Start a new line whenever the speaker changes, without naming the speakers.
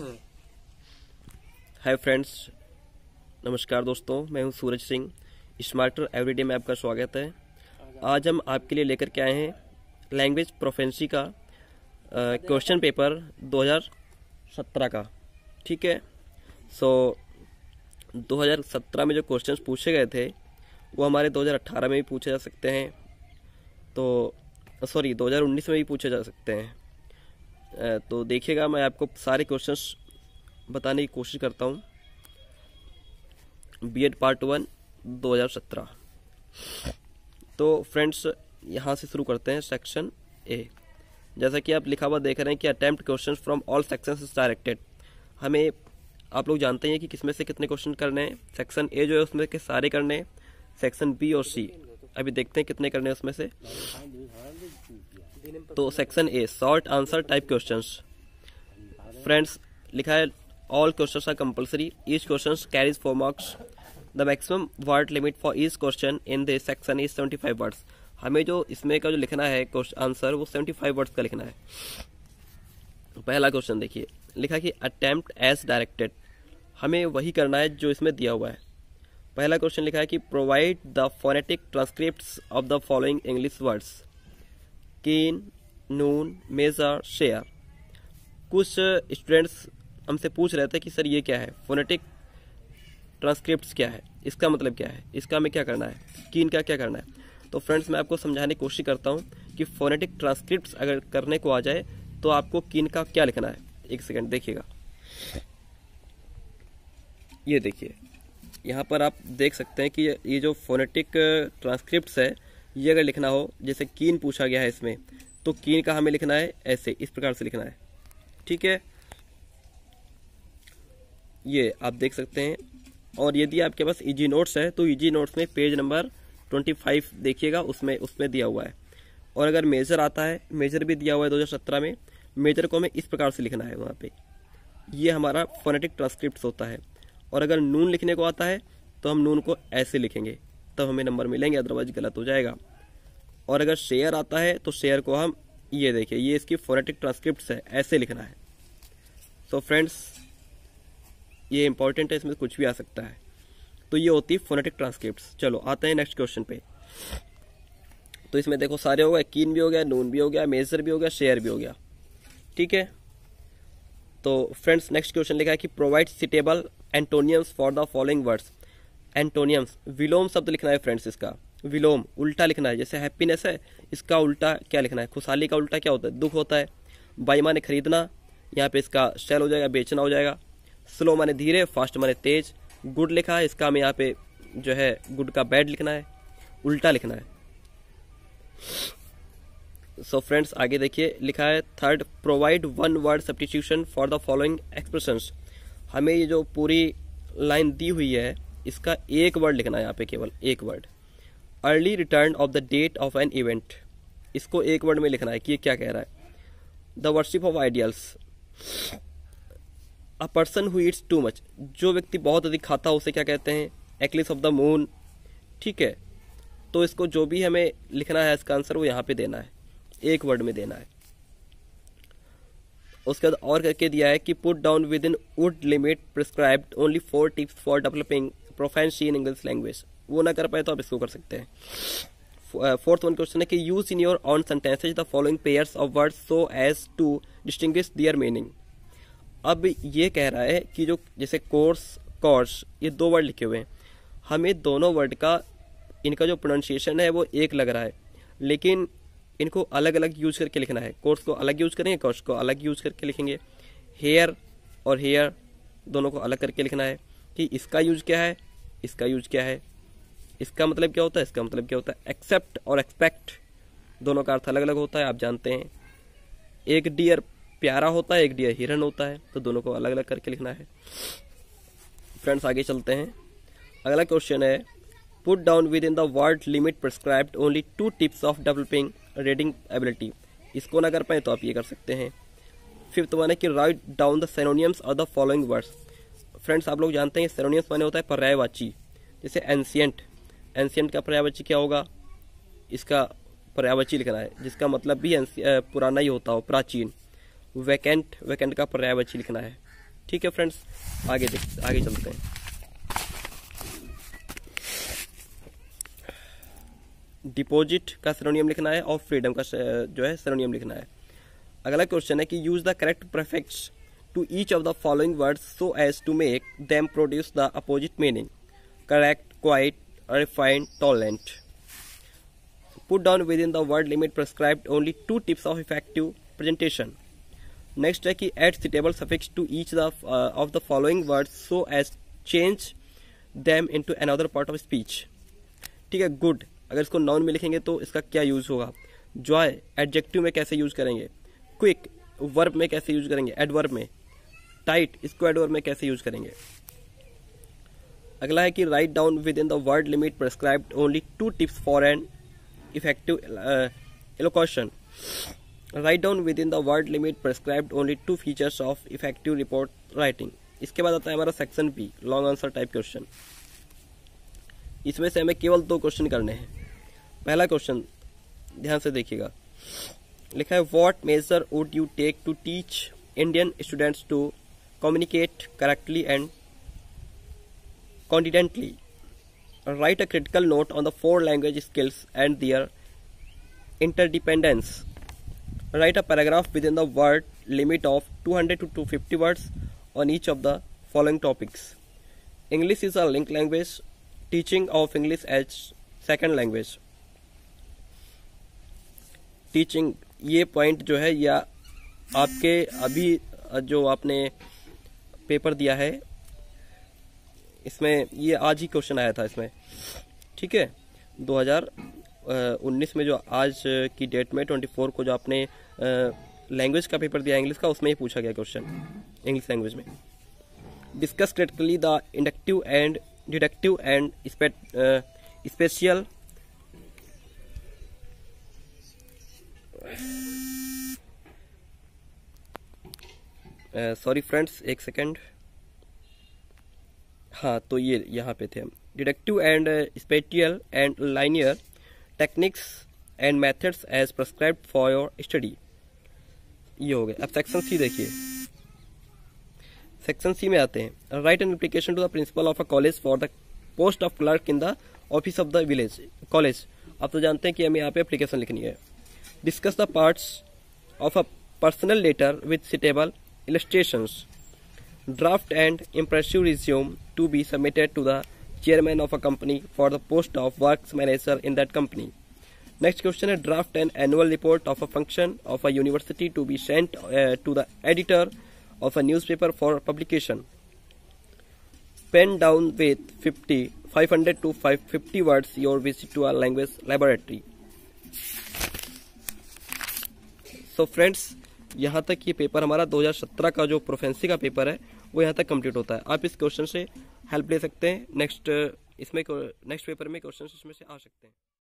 Hi friends, नमस्कार दोस्तों। मैं हूं सूरज सिंह। स्मार्टर एवरीडे में आपका स्वागत है। आज हम आपके लिए लेकर के आए हैं लैंग्वेज प्रोफेंसी का क्वेश्चन पेपर 2017 का। ठीक है, सो 2017 में जो क्वेश्चंस पूछे गए थे वो हमारे 2018 में भी पूछे जा सकते हैं, तो 2019 में भी पूछे जा सकते हैं। तो देखिएगा, मैं आपको सारे क्वेश्चंस बताने की कोशिश करता हूँ। B Ed part 1 2017। तो फ्रेंड्स, यहाँ से शुरू करते हैं सेक्शन ए। जैसा कि आप लिखा हुआ देख रहे हैं कि attempt questions from all sections is directed. हमें, आप लोग जानते हैं कि किसमें से कितने क्वेश्चन करने हैं। सेक्शन ए जो है उसमें के सारे करने हैं। सेक्शन बी और सी अभी देखते हैं कितने करने हैं उसमें से। तो section A short answer type questions. Friends, लिखा है all questions are compulsory, each question carries 4 marks. The maximum word limit for each question in this section is 75 words. हमें जो इसमें का जो लिखना है आंसर वो 75 वर्ड्स का लिखना है। पहला क्वेश्चन देखिए, लिखा कि अटेम्प्ट एज डायरेक्टेड। हमें वही करना है जो इसमें दिया हुआ है। पहला क्वेश्चन लिखा है कि provide the phonetic transcripts of the following English words. Keen, noon, major, share. कुछ स्टूडेंट्स हमसे पूछ रहे थे कि सर ये क्या है, फोनेटिक ट्रांसक्रिप्ट्स क्या है, इसका मतलब क्या है, इसका हमें क्या करना है, कीन का क्या करना है। तो फ्रेंड्स, मैं आपको समझाने की कोशिश करता हूँ कि फोनेटिक ट्रांसक्रिप्ट्स अगर करने को आ जाए तो आपको कीन का क्या लिखना है। एक सेकंड देखिएगा, ये देखिए यहाँ पर आप देख सकते हैं कि ये जो फोनेटिक ट्रांसक्रिप्ट्स है, ये अगर लिखना हो, जैसे कीन पूछा गया है इसमें, तो कीन का हमें लिखना है ऐसे, इस प्रकार से लिखना है। ठीक है, ये आप देख सकते हैं। और यदि आपके पास इजी नोट्स है तो इजी नोट्स में पेज नंबर 25 देखिएगा, उसमें दिया हुआ है। और अगर मेजर आता है, मेजर भी दिया हुआ है 2017 में। मेजर को हमें इस प्रकार से लिखना है वहाँ पे। ये हमारा फोनेटिक ट्रांसक्रिप्ट होता है। और अगर नून लिखने को आता है तो हम नून को ऐसे लिखेंगे, तब हमें नंबर मिलेंगे, अदरवाइज गलत हो जाएगा। और अगर शेयर आता है तो शेयर को हम, ये देखिए, ये इसकी फोनेटिक ट्रांसक्रिप्ट है, ऐसे लिखना है। तो फ्रेंड्स, ये इंपॉर्टेंट है, इसमें कुछ भी आ सकता है। तो ये होती है फोनेटिक ट्रांसक्रिप्ट्स। चलो आते हैं नेक्स्ट क्वेश्चन पे। तो इसमें देखो सारे हो गए, कीन भी हो गया, नून भी हो गया, मेजर भी हो गया, शेयर भी हो गया। ठीक है, तो फ्रेंड्स नेक्स्ट क्वेश्चन लिखा है कि provide suitable antonyms for the following words. Antonyms, विलोम शब्द लिखना है फ्रेंड्स। इसका विलोम उल्टा लिखना है। जैसे हैप्पीनेस है, इसका उल्टा क्या लिखना है। खुशहाली का उल्टा क्या होता है, दुख होता है। बाई माने खरीदना, यहाँ पे इसका सेल हो जाएगा, बेचना हो जाएगा। स्लो माने धीरे, फास्ट माने तेज। गुड लिखा है, इसका हमें यहाँ पे जो है गुड का बैड लिखना है, उल्टा लिखना है। सो फ्रेंड्स, आगे देखिए, लिखा है third, provide one word substitution for the following expressions. हमें ये जो पूरी लाइन दी हुई है, इसका एक वर्ड लिखना है यहाँ पे, केवल एक word. Early return of the date of an event, इसको एक वर्ड में लिखना है कि ये क्या कह रहा है। The worship of ideals. A person who eats too much, जो व्यक्ति बहुत अधिक खाता है उसे क्या कहते हैं, एक्लिप्स ऑफ द मून। ठीक है, तो इसको जो भी हमें लिखना है, इसका आंसर वो यहाँ पे देना है, एक वर्ड में देना है। उसके बाद और करके दिया है कि put down within word limit prescribed only 4 tips for developing proficiency in English language. वो ना कर पाए तो आप इसको कर सकते हैं। फोर्थ वन क्वेश्चन है कि use in your own sentences the following pairs of words so as to distinguish their meaning. अब ये कह रहा है कि जो जैसे कोर्स, ये 2 वर्ड लिखे हुए हैं, हमें दोनों वर्ड का, इनका जो प्रोनाउंसिएशन है वो एक लग रहा है, लेकिन इनको अलग अलग यूज करके लिखना है। कोर्स को अलग यूज करेंगे, कोर्स को अलग यूज करके लिखेंगे। हेयर और हेयर दोनों को अलग करके लिखना है कि इसका यूज क्या है, इसका यूज क्या है, इसका मतलब क्या होता है, इसका मतलब क्या होता है। एक्सेप्ट और एक्सपेक्ट दोनों का अर्थ अलग अलग होता है, आप जानते हैं। एक डियर प्यारा होता है, एक डियर हिरन होता है, तो दोनों को अलग अलग करके लिखना है। फ्रेंड्स, आगे चलते हैं। अगला क्वेश्चन है put down within the word limit prescribed only 2 tips of developing reading ability. इसको ना कर पाए तो आप ये कर सकते हैं। फिफ्थ वन है कि write down the synonyms of the following words. Friends, आप लोग जानते हैं सिनोनिम्स माने होता है पर्यायवाची। जैसे एंशियंट, एंशियंट का पर्यायवाची क्या होगा, इसका पर्यायवाची लिखना है, जिसका मतलब भी पुराना ही होता हो, प्राचीन। वैकेंट, वैकेंट का पर्यायवाची लिखना है। ठीक है फ्रेंड्स, आगे चलते हैं। डिपॉजिट का सिनोनियम लिखना है और फ्रीडम का जो है सिनोनियम लिखना है। अगला क्वेश्चन है कि use the correct prefix to each of the following words so as to make them produce the opposite meaning. Correct, quite, refined, tolerant. Put down within the word limit prescribed only 2 tips of effective presentation. Next है कि add suitable suffix to each of the following words so as change them into another part of speech. ठीक है, good अगर इसको noun में लिखेंगे तो इसका क्या यूज होगा। जॉय एडजेक्टिव में कैसे यूज करेंगे। क्विक वर्ब में कैसे यूज करेंगे, एडवर्ब में। टाइट इसको एडवर्ब में कैसे यूज करेंगे। अगला है कि write down within the word limit prescribed only 2 tips for an effective elocution. Write down within the word limit prescribed only 2 features of effective report writing. इसके बाद आता है हमारा section B, long answer type question. इसमें से हमें केवल 2 question करने हैं। पहला क्वेश्चन ध्यान से देखिएगा, लिखा है what measure would you take to teach Indian students to communicate correctly and confidently. Write a critical note on the 4 language skills and their interdependence. Write a paragraph within the word limit of 200 to 250 words on each of the following topics. English is a linked language. Teaching of English as second language. Teaching, ये point जो है या आपके अभी जो आपने paper दिया है इसमें ये आज ही क्वेश्चन आया था इसमें। ठीक है, 2019 में जो आज की डेट में 24 को जो आपने लैंग्वेज का पेपर दिया इंग्लिश का, उसमें ही पूछा गया क्वेश्चन इंग्लिश लैंग्वेज में। Discuss critically the inductive and deductive and special sorry friends, एक सेकेंड। हाँ, तो ये यहाँ पे थे हम। Deductive and spatial and linear techniques and methods as prescribed for your study, ये हो गए। अब सेक्शन सी देखिए। सेक्शन सी में आते हैं। Write an application to the principal of a college for the post of clerk in the office of the village college. आप तो जानते हैं कि हमें यहाँ पे एप्लीकेशन लिखनी है। Discuss the parts of a personal letter with suitable illustrations. Draft and impressive resume to be submitted to the chairman of a company for the post of works manager in that company. Next question है, draft an annual report of a function of a university to be sent to the editor of a newspaper for publication. Pen down with 500 to 550 words your visit to a language laboratory. So friends, यहाँ तक ये paper हमारा 2017 का जो proficiency का paper है वो यहाँ तक कंप्लीट होता है। आप इस क्वेश्चन से हेल्प ले सकते हैं। नेक्स्ट पेपर में क्वेश्चन इसमें से आ सकते हैं।